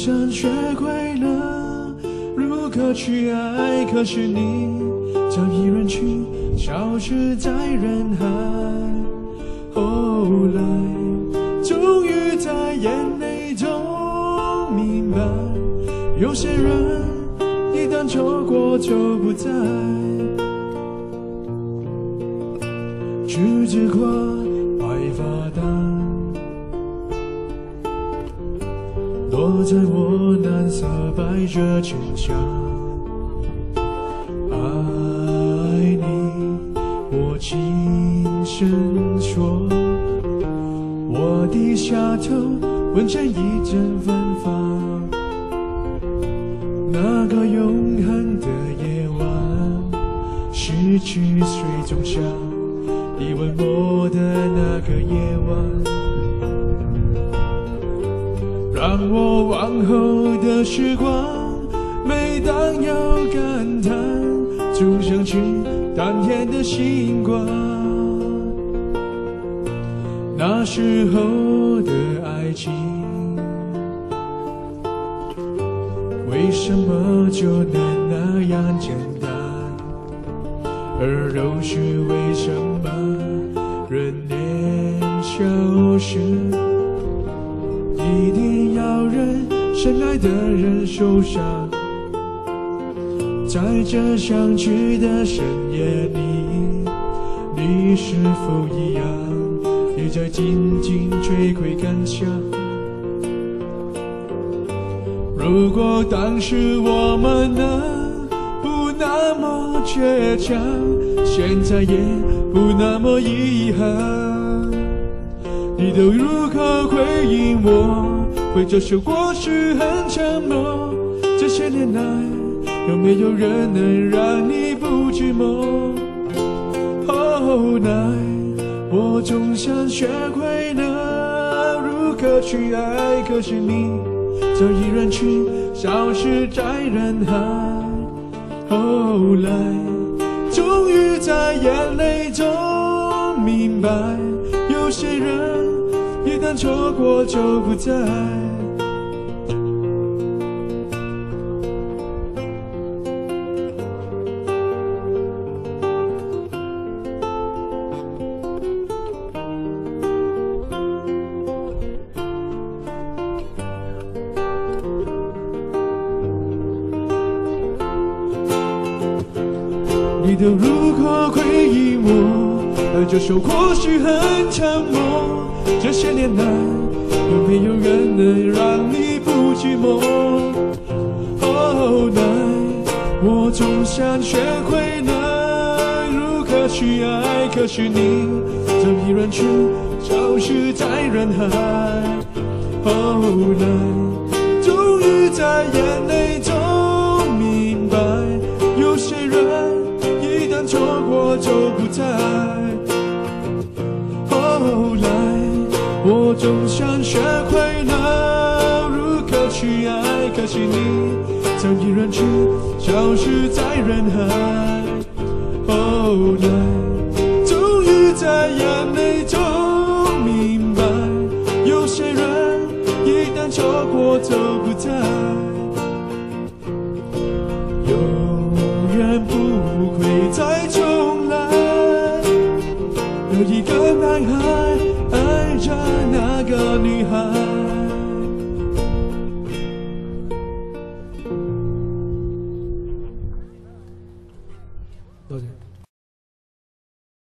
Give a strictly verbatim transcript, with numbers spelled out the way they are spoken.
想学会了如何去爱，可是你早已远去，消失在人海。后来终于在眼泪中明白，有些人一旦错过就不再。栀子花白发淡，落在我蓝色百褶裙下。爱你，我轻声说，我低下头，闻见一阵芬芳。那个永恒的夜晚，十七岁仲夏，你吻我的那个夜晚，让我往后的时光，每当要感叹，总想起当天的星光。那时候的爱情，为什么就能那样简单？而都是为什么人年消逝，一定要人深爱的人受伤？在这相聚的深夜里，你是否一样也在静静追悔感想？如果当时我们能不那么倔强，现在也不那么遗憾。你都如何回应我？为这首过时很沉默。这些年来，有没有人能让你不寂寞？后来，我总想学会了如何去爱，可是你早已远去，消失在人海。后来终于在眼泪中明白，有些人一旦错过就不再。你都如何回应我？而这首或许很沉默。这些年来，有没有人能让你不寂寞？后来，我总想学会了如何去爱，可是你早已远去，消失在人海。后来，终于在眼泪中明白，有些人一旦错过就不再。后来我总想学会了如何去爱，可惜你早已远去，消失在人海。后来终于在眼泪中明白，有些人一旦错过就不再。永远不会再重来。有一个男孩爱着那个女孩，